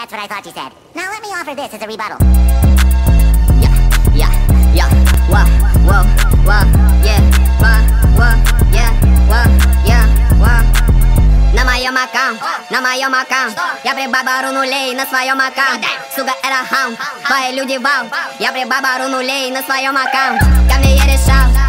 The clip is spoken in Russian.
That's what I thought you said. Now let me offer this as a rebuttal. Yeah, whoa, whoa, whoa, yeah, whoa, yeah, whoa. На моем аккаунт я прибабару нулей на своем аккаунт. Сука, это хаун, твои люди вау. Я прибабару нулей на своем аккаунт. Ко мне я решал